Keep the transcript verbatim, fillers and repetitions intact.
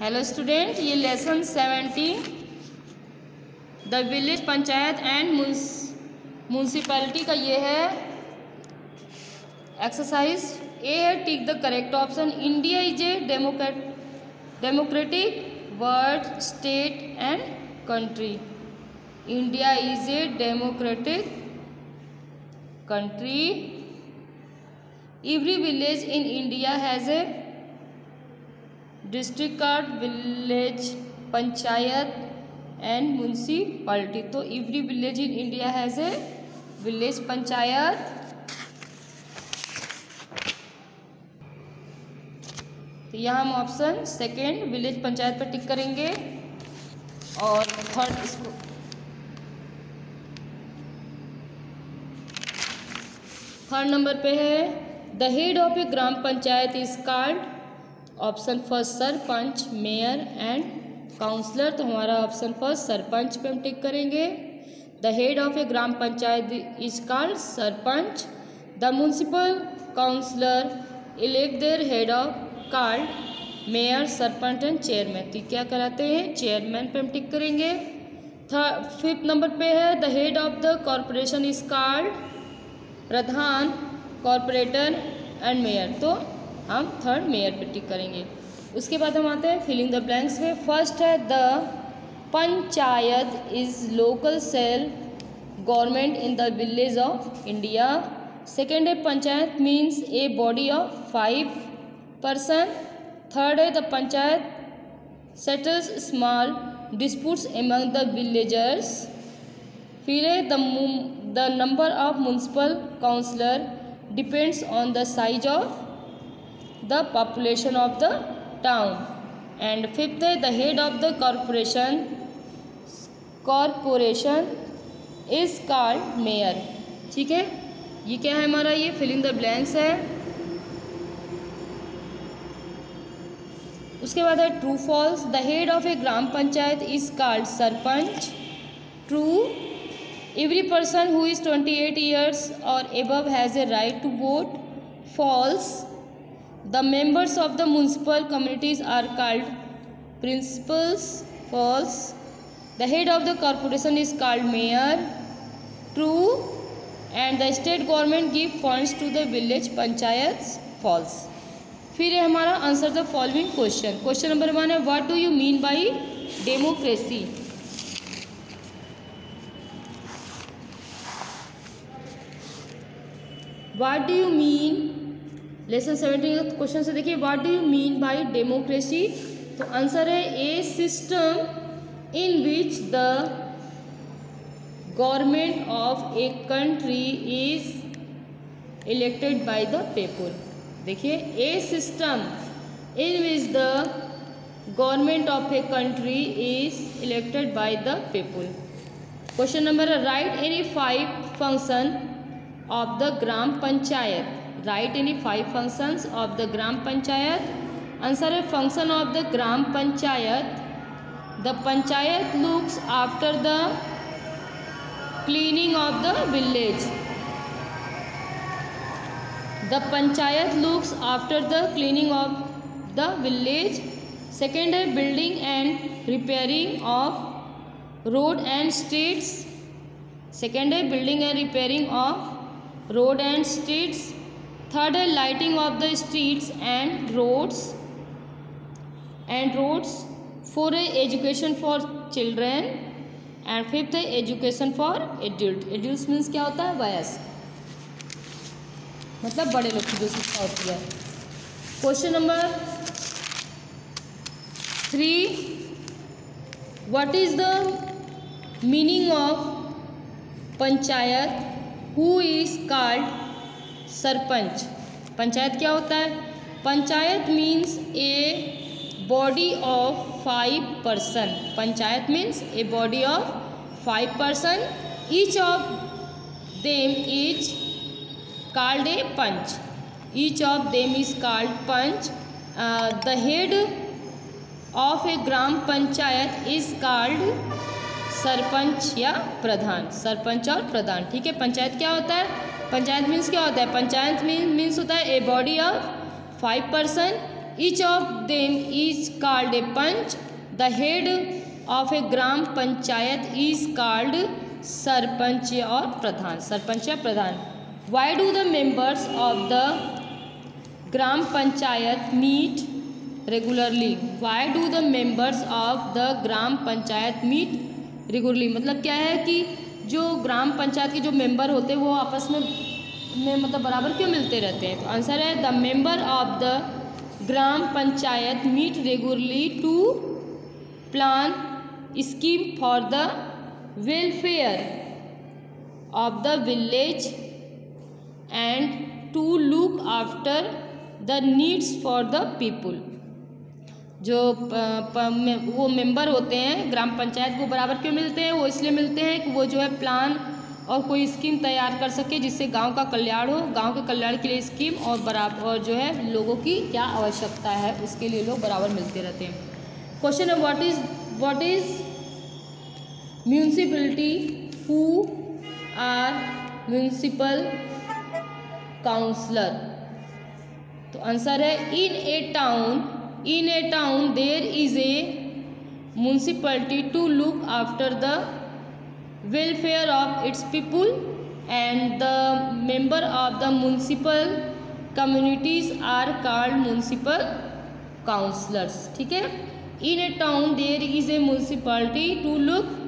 Hello student, ये lesson seventy the village panchayat and municipality का ये है एक्सरसाइज। ए है tick the correct option. India is a democrat democratic world state and country. India is a democratic country. Every village in India has a district card, village panchayat and municipality. तो every village in India has a village panchayat. तो यहाँ हम option second village panchayat पर टिक करेंगे। और third इसको third number पे है the head of a gram panchayat is called. Option first sarpanch, mayor and councillor. तो हमारा ऑप्शन फर्स्ट सरपंच पे हम टिक करेंगे। The head of a gram panchayat is called sarpanch. The municipal councillor elect their head of called mayor, sarpanch and chairman. तो क्या कहलाते हैं? Chairman पे हम टिक करेंगे। थर्ड फिफ्थ नंबर पे है the head of the corporation is called pradhan, corporator and mayor. तो हम थर्ड मेयर पे टिक करेंगे। उसके बाद हम आते हैं फिलिंग द ब्लैंक्स में। फर्स्ट है the panchayat is local self government in the village of India. Second है panchayat means a body of five person. Third है the panchayat settles small disputes among the villagers. फिर है the the number of municipal councillor depends on the size of the population of the town. And fifth है the head of the corporation corporation is called mayor। ठीक है, ये क्या है हमारा? ये फिलिंग द ब्लैंक्स है। उसके बाद है true false. The head of a gram panchayat is called sarpanch. True, every person who is twenty eight years और above has a right to vote. False, the members of the municipal communities are called principals। false, the head of the corporation is called mayor। true, and the state government give funds to the village panchayats। false। फिर है हमारा answer the following question. Question number one है what do you mean by democracy. What do you mean, lesson seventeen का question से देखिए, what do you mean by democracy. तो answer है a system in which the government of a country is elected by the people. देखिए, a system in which the government of a country is elected by the people. Question number write any five function of the gram panchayat. Write any five functions of the gram panchayat. Answer है function of the gram panchayat. The panchayat looks after the cleaning of the village. The panchayat looks after the cleaning of the village. Second है building and repairing of road and streets. Second है building and repairing of road and streets. Third है lighting of the streets and roads and roads. Four है education for children. And fifth है education for adult. Adult means क्या होता है? वयस्क, मतलब बड़े लोग की जो शिक्षा होती है। Question number three, what is the meaning of panchayat? Who is called sarpanch. Panchayat क्या होता है? Panchayat means a body of five person. Panchayat means a body of five person. Each of them is called a panch. Each of them is called panch. The head of a gram panchayat is called sarpanch या प्रधान। सरपंच और प्रधान। ठीक है, पंचायत क्या होता है? पंचायत मीन्स क्या होता है? पंचायत मीन्स होता है a body of five person. Each of them is called a panch. The head of a gram panchayat is called sarpanch और प्रधान, सरपंच या pradhan. Why do the members of the gram panchayat meet regularly. Why do the members of the gram panchayat meet regularly, मतलब क्या है कि जो ग्राम पंचायत के जो member होते हैं वो आपस में में मतलब बराबर क्यों मिलते रहते हैं। तो आंसर है the member of the gram panchayat meet regularly to plan scheme for the welfare of the village and to look after the needs for the people. जो प, प, वो मेंबर होते हैं ग्राम पंचायत को बराबर क्यों मिलते हैं, वो इसलिए मिलते हैं कि वो जो है प्लान और कोई स्कीम तैयार कर सके जिससे गांव का कल्याण हो, गांव के कल्याण के लिए स्कीम और बराबर और जो है लोगों की क्या आवश्यकता है उसके लिए लोग बराबर मिलते रहते हैं। क्वेश्चन है what is what is municipality, who are municipal councillor. तो आंसर है in a town in a town there is a municipality to look after the welfare of its people and the member of the municipal communities are called municipal councillors। ठीक है, in a town there is a municipality to look